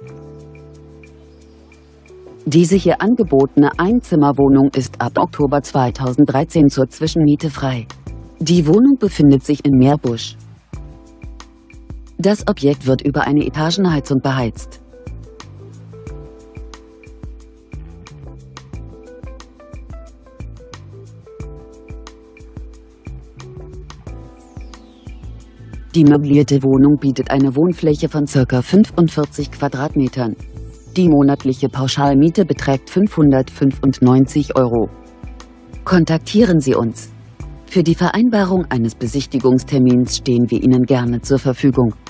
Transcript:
Diese hier angebotene Einzimmerwohnung ist ab Oktober 2013 zur Zwischenmiete frei. Die Wohnung befindet sich in Meerbusch. Das Objekt wird über eine Etagenheizung beheizt. Die möblierte Wohnung bietet eine Wohnfläche von ca. 45 Quadratmetern. Die monatliche Pauschalmiete beträgt 595 €. Kontaktieren Sie uns. Für die Vereinbarung eines Besichtigungstermins stehen wir Ihnen gerne zur Verfügung.